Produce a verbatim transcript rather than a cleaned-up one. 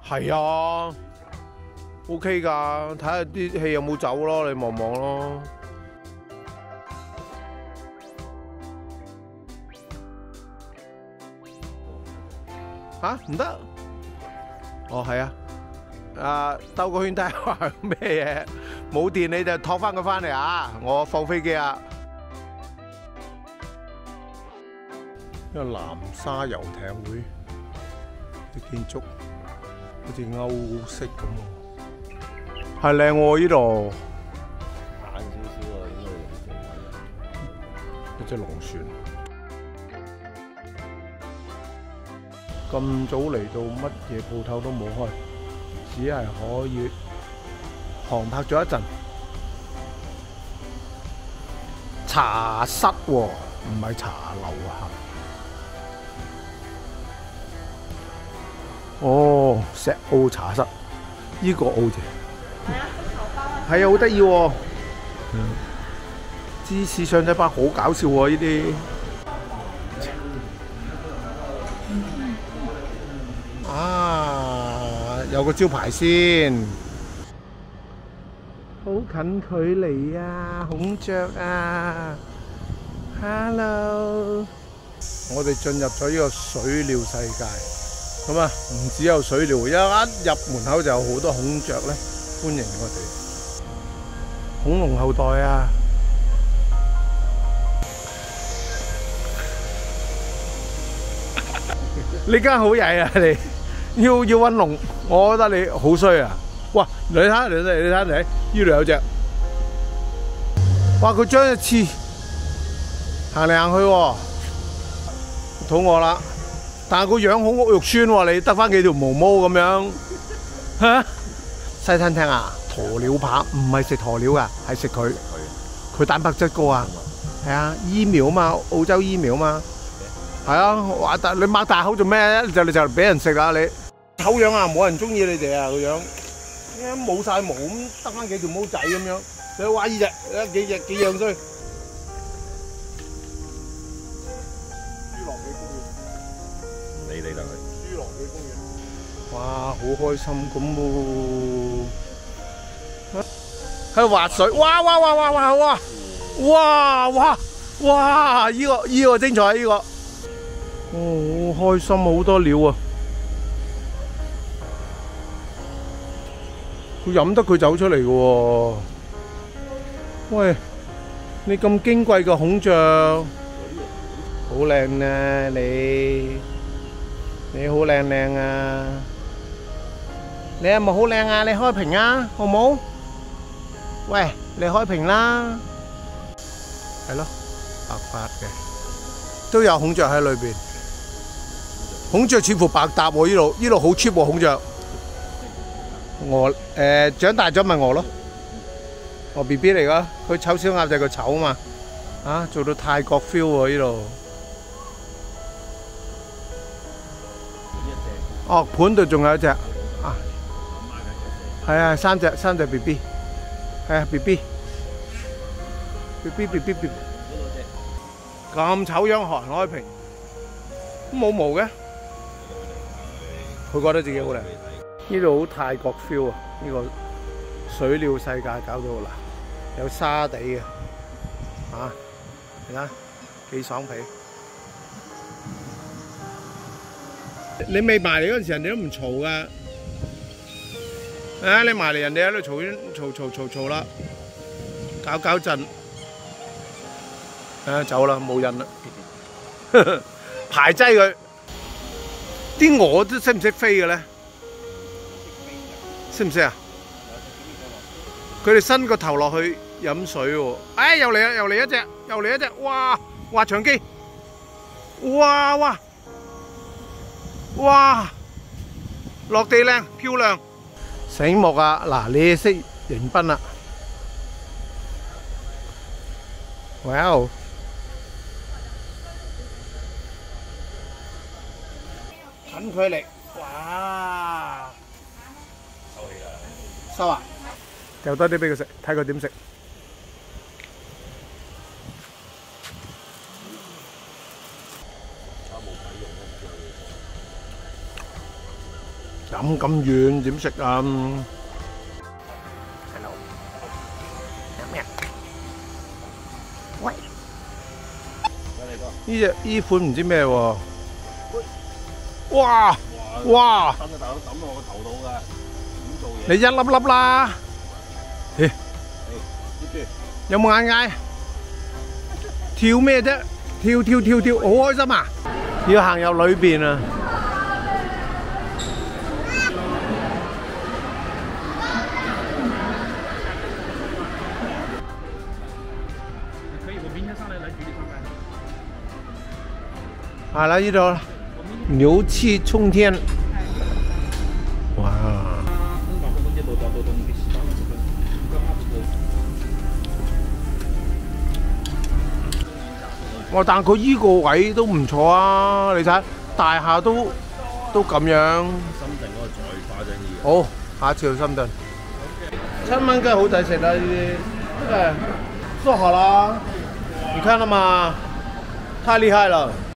係啊 ，OK 㗎，睇下啲氣有冇走咯，你望望咯。吓？唔得？哦，係啊。啊，兜個圈睇下咩嘢？冇電你就托翻佢翻嚟啊！我放飛機啊！呢個南沙遊艇會啲建築好似歐式咁喎，係靚喎呢度。 晏少少啊，應該一隻龍船。咁早嚟到，乜嘢鋪頭都冇開，只係可以航拍咗一陣。茶室喎，唔係茶樓啊！哦，石澳茶室，呢個澳字。係啊，係啊，好得意喎。嗯，芝士腸仔包好搞笑喎，呢啲。啊，有個招牌先。好近距離啊，孔雀啊 ，Hello！ 我哋進入咗呢個水鳥世界。咁啊，唔只有水鳥，一入門口就有好多孔雀咧，歡迎我哋。恐龍後代啊！你間好曳啊！你要要揾龍，我覺得你好衰啊！哇！你睇，你睇，你睇，你睇，呢度有隻。哇！佢將一次行嚟行去喎，肚餓啦。但係個樣好肉酸喎，你得翻幾條毛毛咁樣嚇？西餐廳啊，鴕鳥扒唔係食鴕鳥噶，係食佢。佢蛋白質高啊，係啊，伊苗啊嘛，澳洲伊苗啊嘛，係啊。話但你擘大口做咩咧？就你就俾人食啦你。醜樣啊，冇人中意你哋啊個樣，冇晒毛咁，得翻幾條毛仔咁樣。你話呢隻幾隻幾樣衰？ 你哋啦佢。 侏羅紀公園。哇，好開心咁喎！喺度滑水，哇哇哇哇哇哇！哇哇哇！依個依個精彩依個，哦，好開心，好多料啊！佢飲得佢走出嚟嘅喎。喂，你咁矜貴嘅孔雀，好靚啊你！你好靚靚啊！你係咪好靚啊？你開屏啊，好冇？喂，你開屏啦！係咯，白白嘅，都有孔雀喺裏邊。孔雀似乎百搭喎，呢度呢度好 cheap 喎孔雀。鵝誒長大咗咪鵝咯，鵝 B B 嚟噶，佢醜小鴨就係個醜啊嘛。啊，做到泰國 feel 喎呢度。哦，盤度仲有一隻啊，係啊，三隻三隻 B B， 係啊 B B，B B B B B， 咁醜樣韓開屏，冇毛嘅，佢覺得自己好靚。呢度好泰國 feel 啊！呢個水鳥世界搞到嗱，有沙地嘅，啊，你睇幾爽皮。你未埋嚟嗰陣時，人哋都唔嘈噶。啊！你埋嚟，人哋喺度嘈嘈嘈嘈嘈啦，搞搞震。啊！走啦，冇癮啦，排擠佢。啲鵝都識唔識飛嘅咧？識唔識啊？佢哋伸個頭落去飲水喎。哎！又嚟啦！又嚟一隻！又嚟一隻！哇！滑翔機！哇哇！哇！落地靚，漂亮，醒目啊！嗱，你識迎賓啦。哇哦！近距離，哇！收氣啦！收啊！掉多啲俾佢食，睇佢點食。 咁咁遠點食啊？喂，呢隻呢款唔知咩喎？哇哇！ 抌個頭抌落個頭度㗎，點做嘢？ 你一粒粒啦。咦？有冇眼界？跳咩啫？跳跳跳跳，好開心啊！要行入裏邊啊！係啦，呢度啦，牛氣沖天，哇！哇！但佢依個位都唔錯啊！你睇大廈都都咁樣。 深圳嗰個再誇張啲。 好，下次去深圳。七蚊雞好抵食啦！呢啲，這個做好啦，你看了嗎？太厲害了！